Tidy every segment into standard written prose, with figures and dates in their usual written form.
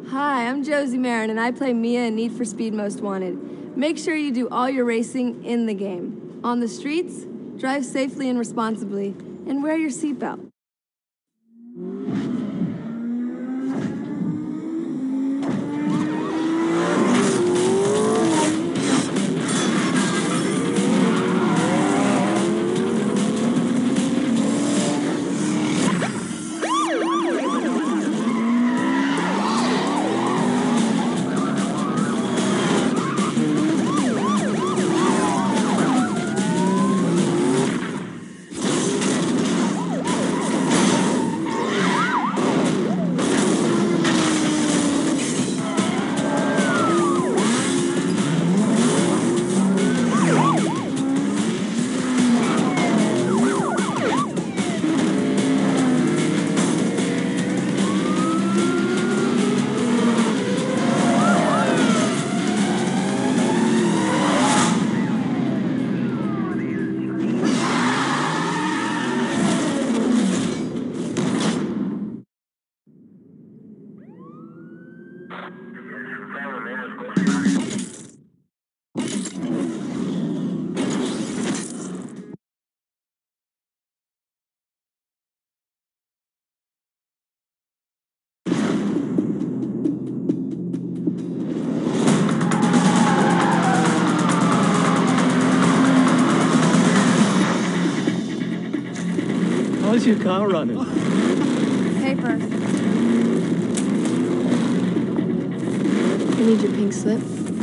Hi, I'm Josie Marin, and I play Mia in Need for Speed Most Wanted. Make sure you do all your racing in the game. On the streets, drive safely and responsibly, and wear your seatbelt. How's your car running? Paper. You need your pink slip?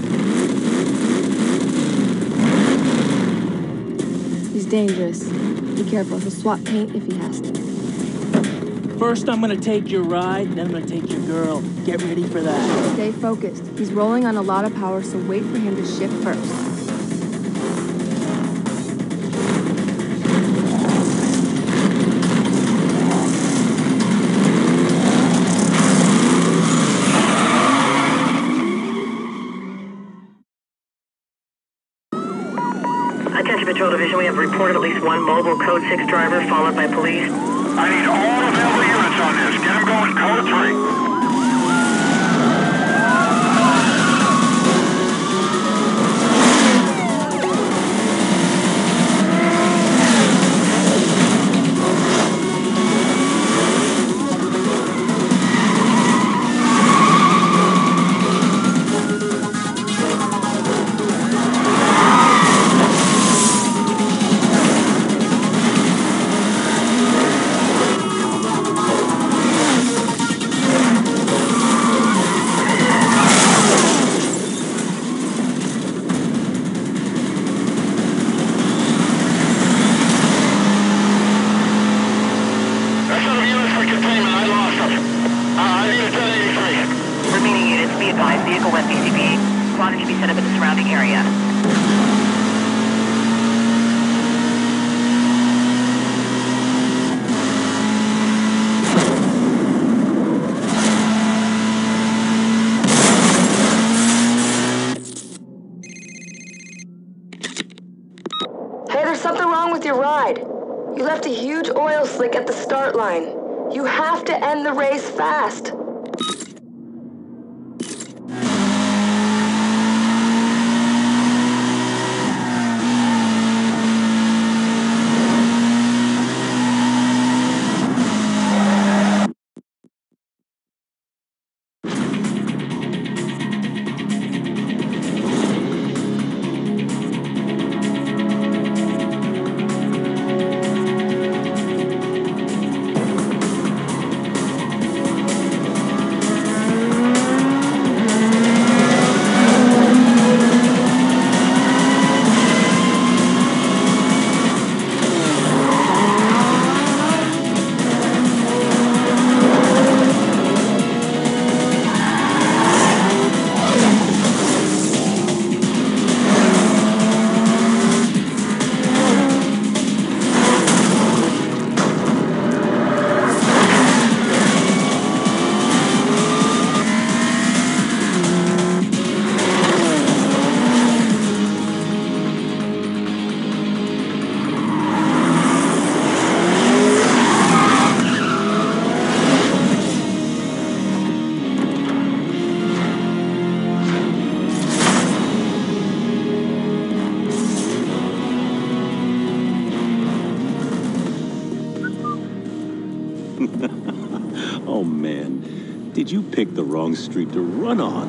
He's dangerous. Be careful, he'll swap paint if he has to. First, I'm gonna take your ride, then I'm gonna take your girl. Get ready for that. Stay focused. He's rolling on a lot of power, so wait for him to shift first. Attention Patrol Division, we have reported at least one mobile Code 6 driver followed by police. I need all available units on this. Get them going Code 3. Vehicle west BCP. Squad should be set up in the surrounding area. Hey, there's something wrong with your ride. You left a huge oil slick at the start line. You have to end the race fast. Oh, man. Did you pick the wrong street to run on?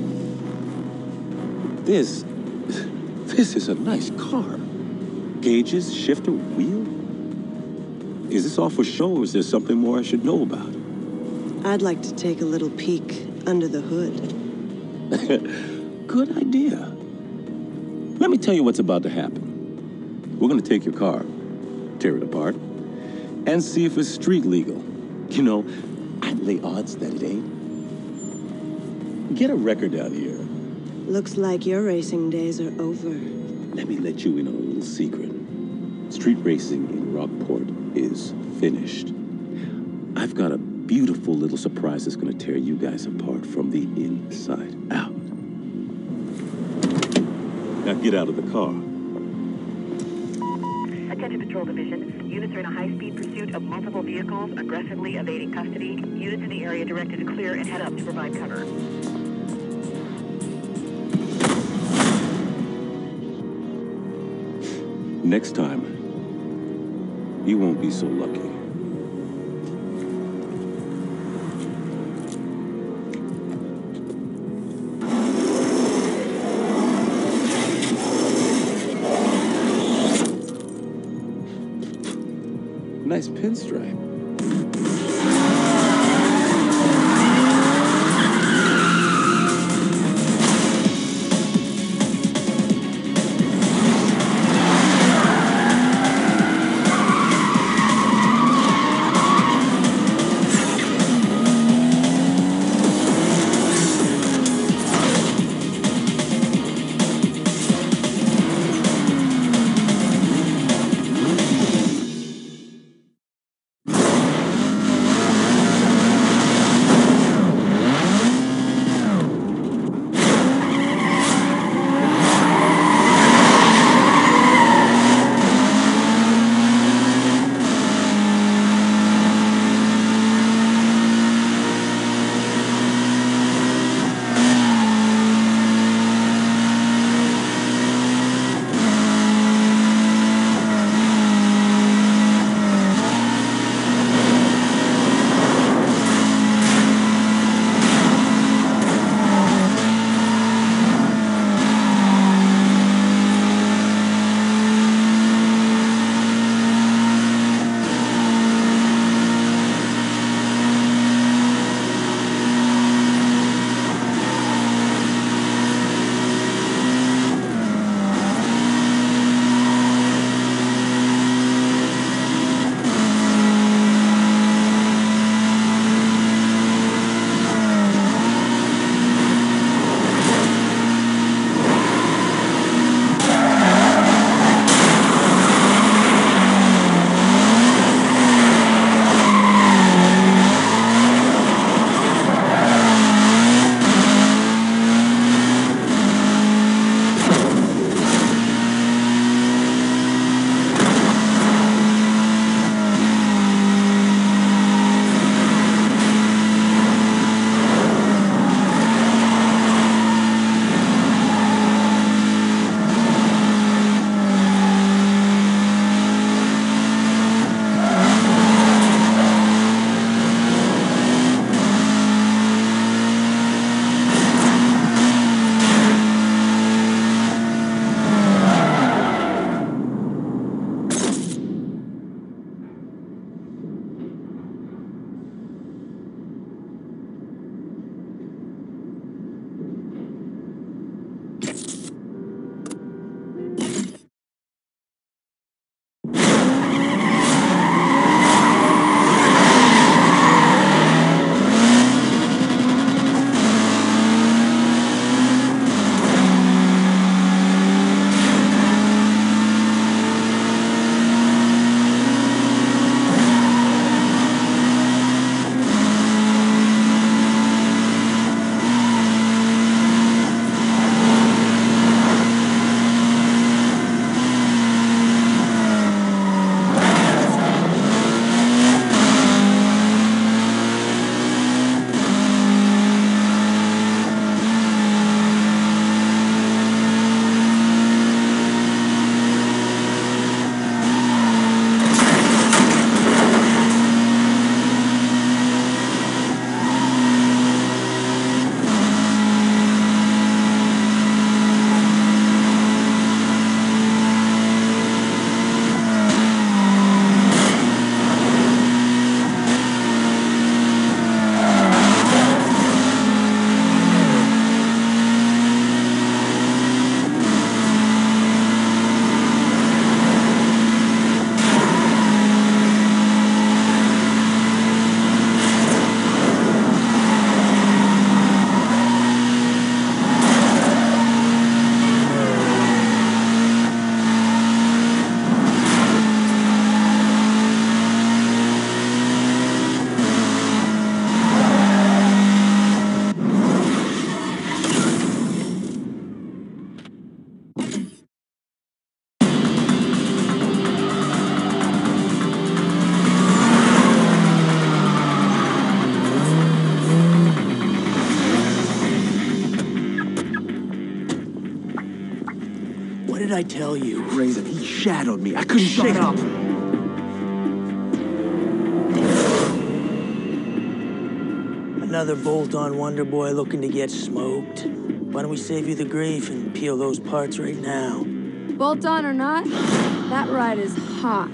This is a nice car. Gauges, shifter, wheel? Is this all for show, or is there something more I should know about? I'd like to take a little peek under the hood. Good idea. Let me tell you what's about to happen. We're gonna take your car, tear it apart, and see if it's street legal. You know, I'd lay odds that it ain't. Get a record out here. Looks like your racing days are over. Let me let you in on a little secret. Street racing in Rockport is finished. I've got a beautiful little surprise that's gonna tear you guys apart from the inside out. Now get out of the car. Attention Patrol Division. Units are in a high-speed pursuit of multiple vehicles, aggressively evading custody. Units in the area directed to clear and head up to provide cover. Next time, you won't be so lucky. Nice pinstripe. I tell you? Razor, he shadowed me. I couldn't shake up. Another bolt-on Wonder Boy looking to get smoked. Why don't we save you the grief and peel those parts right now? Bolt on or not, that ride is hot.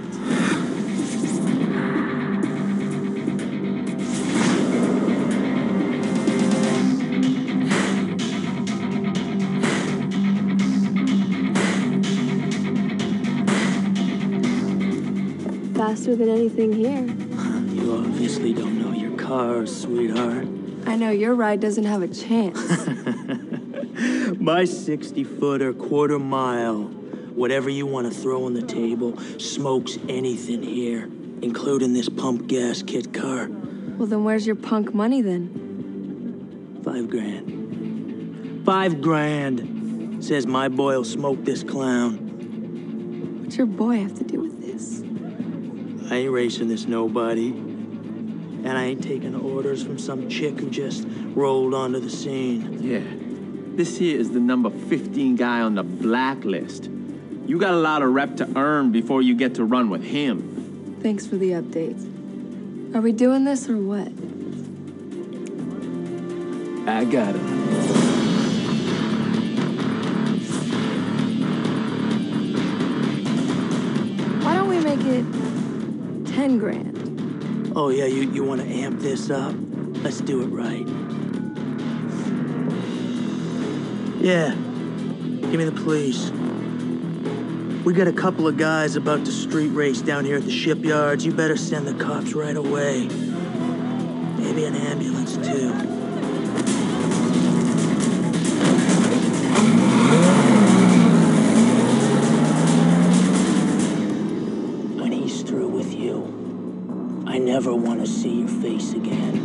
Faster than anything here. You obviously don't know your cars, sweetheart. I know your ride doesn't have a chance. My 60-footer, quarter mile, whatever you want to throw on the table, smokes anything here, including this pump gas kit car. Well, then where's your punk money then? $5 grand. $5 grand. Says my boy'll smoke this clown. What's your boy have to do with this? I ain't racing this nobody. And I ain't taking orders from some chick who just rolled onto the scene. Yeah. This here is the number 15 guy on the blacklist. You got a lot of rep to earn before you get to run with him. Thanks for the updates. Are we doing this or what? I got him. Why don't we make it 10 grand? Oh, yeah, you want to amp this up? Let's do it right. Yeah, give me the police. We got a couple of guys about to street race down here at the shipyards. You better send the cops right away. Maybe an ambulance, too. When he's through with you, I never want to see your face again.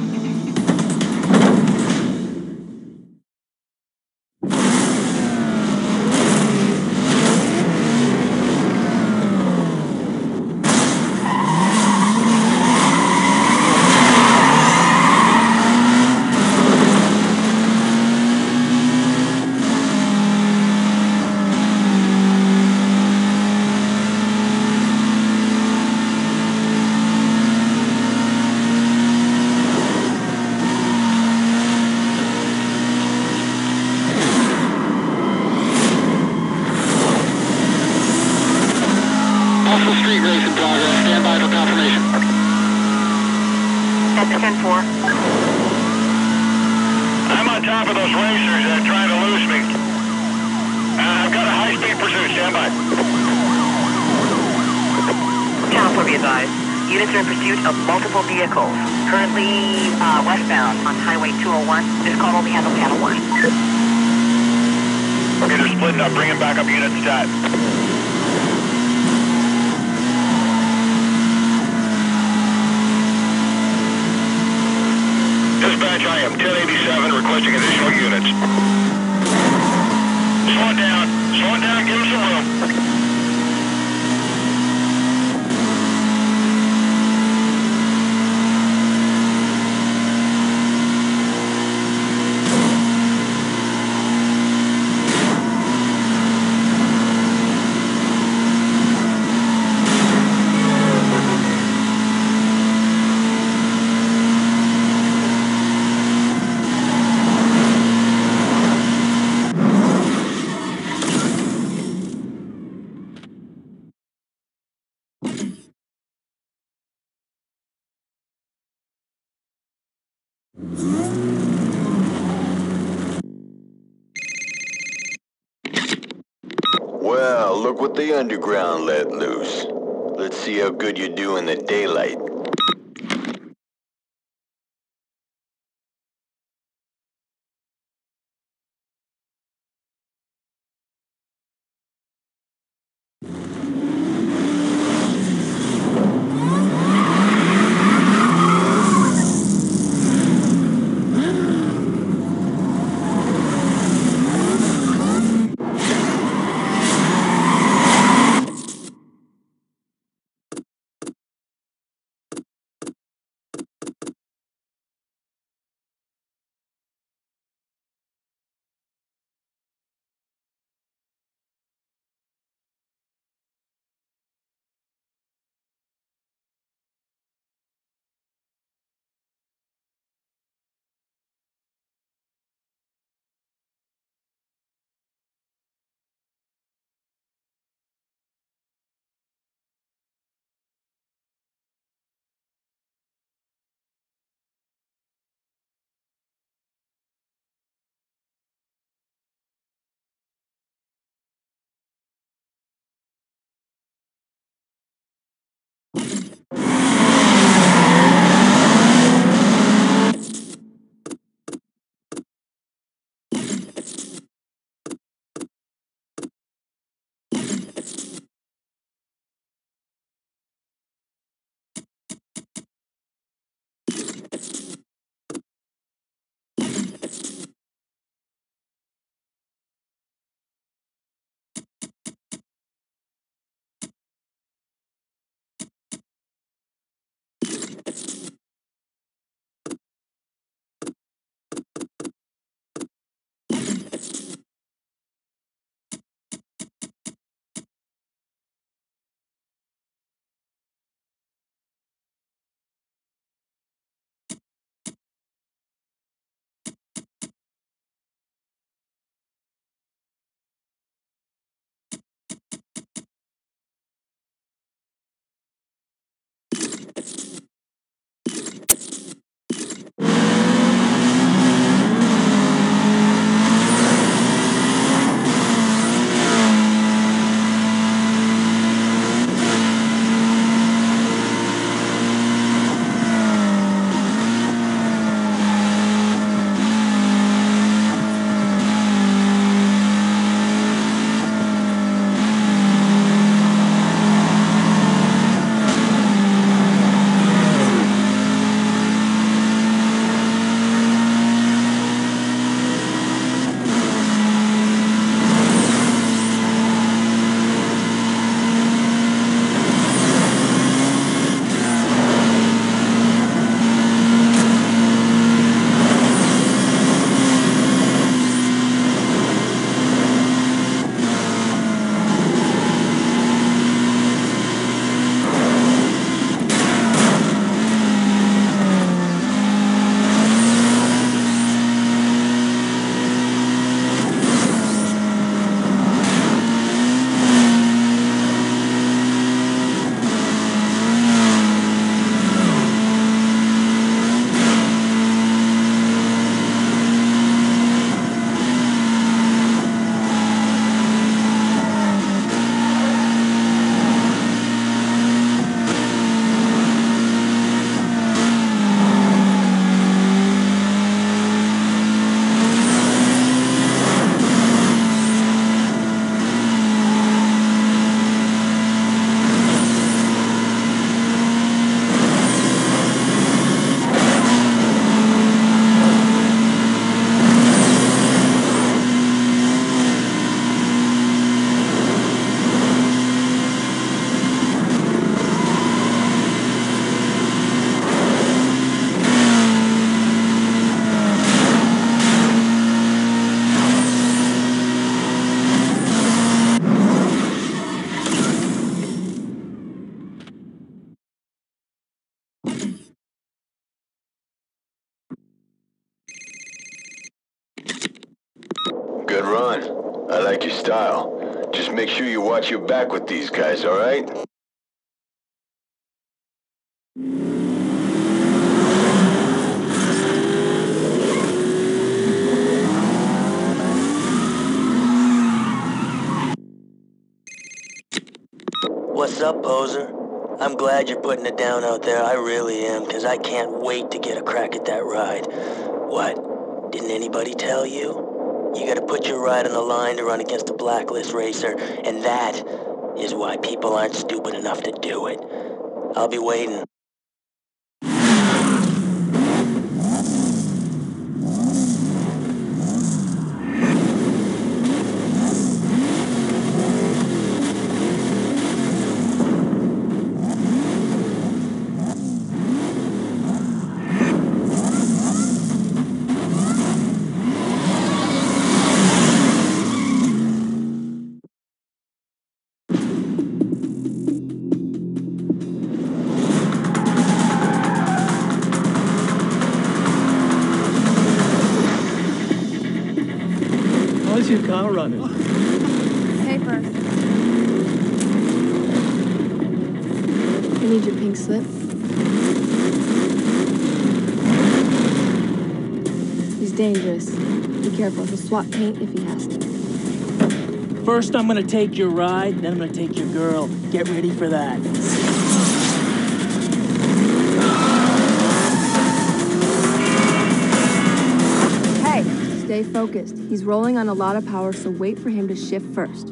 Street race in progress. Stand by for confirmation. That's 10-4. I'm on top of those racers that are trying to lose me. I've got a high-speed pursuit. Stand by. Channel 4 be advised. Units are in pursuit of multiple vehicles. Currently westbound on Highway 201. This call only has on panel 1. Okay, they're splitting up. Bringing back up units stat. Dispatch, I am 1087, requesting additional units. Slow it down. Slow it down, give them some room. Well, look what the underground let loose. Let's see how good you do in the daylight. Good run. I like your style. Just make sure you watch your back with these guys, all right? What's up, poser? I'm glad you're putting it down out there. I really am, because I can't wait to get a crack at that ride. What? Didn't anybody tell you? You gotta put your ride on the line to run against a blacklist racer, and that is why people aren't stupid enough to do it. I'll be waiting. How's your car running? Pay first. I need your pink slip. He's dangerous. Be careful. He'll swap paint if he has to. First, I'm gonna take your ride, then I'm gonna take your girl. Get ready for that. Stay focused. He's rolling on a lot of power, so wait for him to shift first.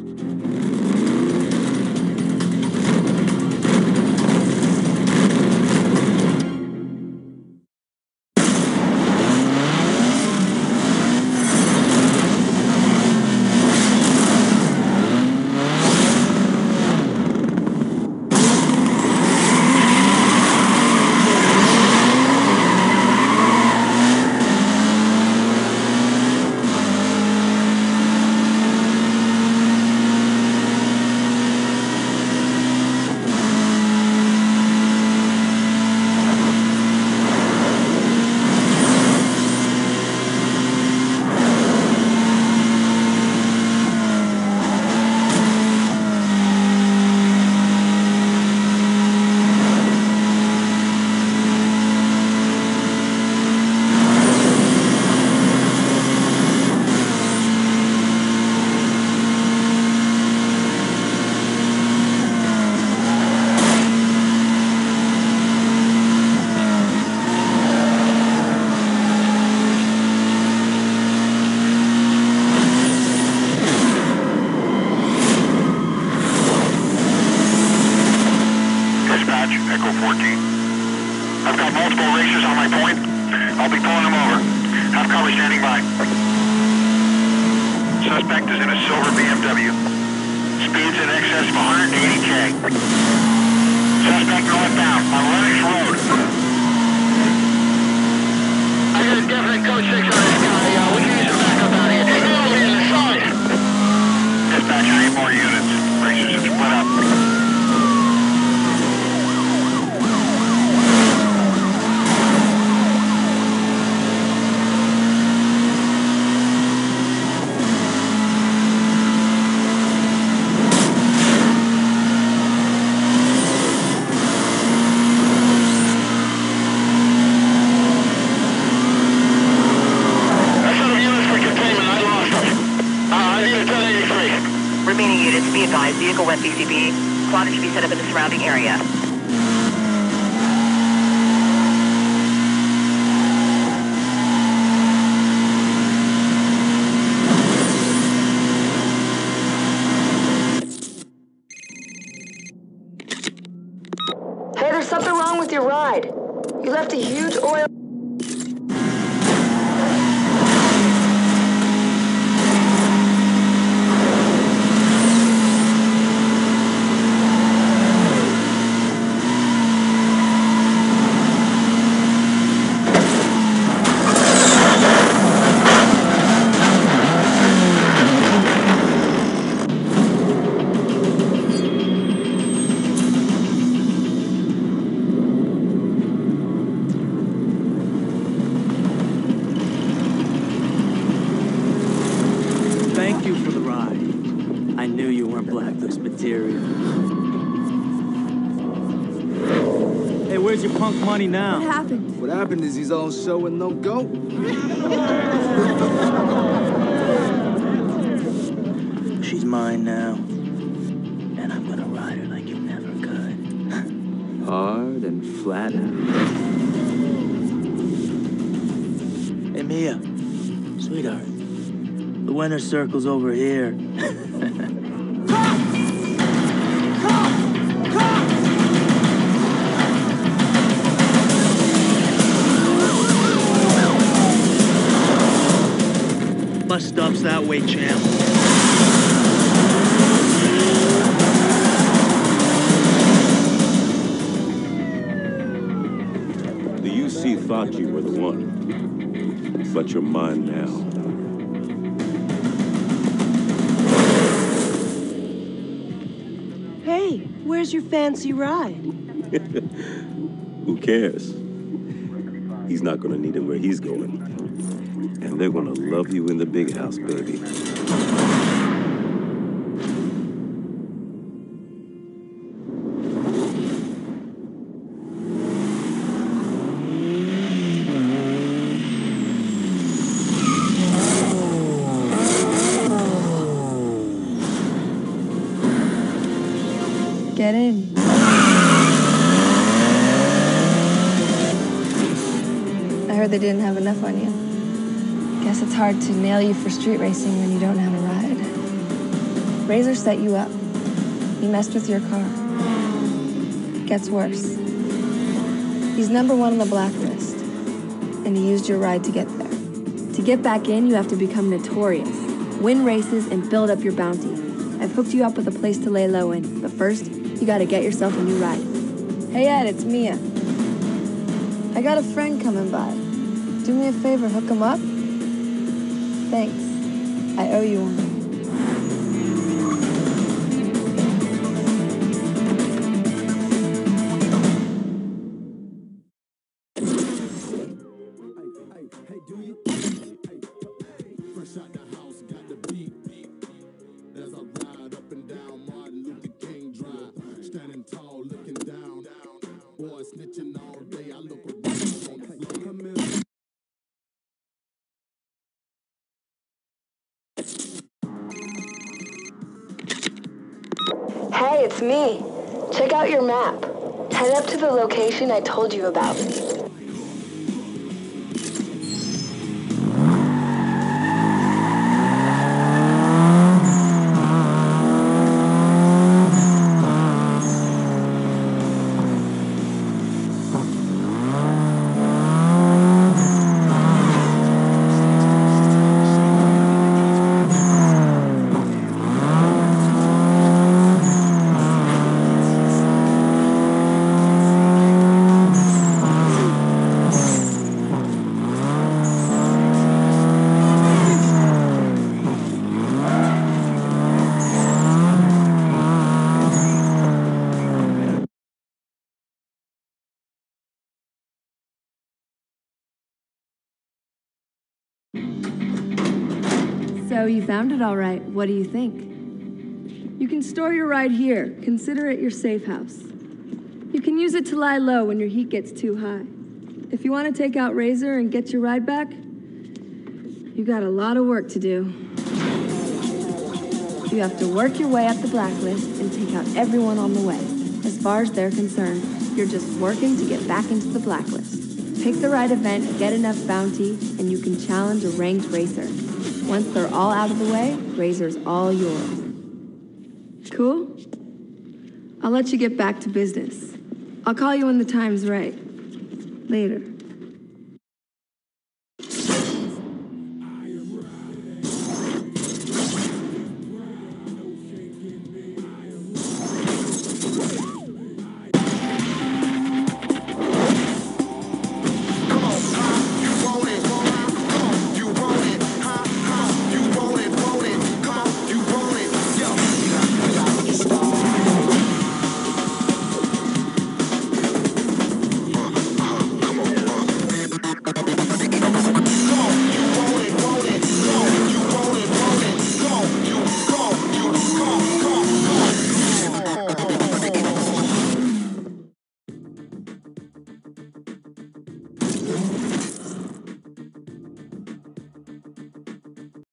Echo 14. I've got multiple racers on my point. I'll be pulling them over. Have cover standing by. Suspect is in a silver BMW. Speeds in excess of 180K. Suspect northbound on Lennox Road. I got a definite code 6 on this guy. We can use some backup out here. Take me over to the side. Dispatch, I need more units. Racers have split up. Remaining units, be advised, vehicle went BCB. Plotter should be set up in the surrounding area. Hey, there's something wrong with your ride. You left a huge oil... material. Hey, where's your punk money now? What happened? What happened is he's all show and no go. She's mine now. And I'm gonna ride her like you never could. Hard and flat out. Hey, Mia. Sweetheart. The winner's circle's over here. Bus stop's that way, champ. The UC thought you were the one, but you're mine now. Hey, where's your fancy ride? Who cares? He's not gonna need him where he's going. And they're gonna love you in the big house, baby. Get in. I heard they didn't have enough on you. Guess it's hard to nail you for street racing when you don't have a ride. Razor set you up. He messed with your car. Gets worse. He's #1 on the blacklist, and he used your ride to get there. To get back in, you have to become notorious, win races, and build up your bounty. I've hooked you up with a place to lay low in, but first, you gotta get yourself a new ride. Hey Ed, it's Mia. I got a friend coming by. Do me a favor, hook him up? Thanks. I owe you one. Hey, it's me. Check out your map. Head up to the location I told you about. So you found it all right. What do you think? You can store your ride here. Consider it your safe house. You can use it to lie low when your heat gets too high. If you want to take out Razor and get your ride back, you got a lot of work to do. You have to work your way up the blacklist and take out everyone on the way. As far as they're concerned, you're just working to get back into the blacklist. Pick the right event, get enough bounty, and you can challenge a ranked racer. Once they're all out of the way, Razor's all yours. Cool? I'll let you get back to business. I'll call you when the time's right. Later.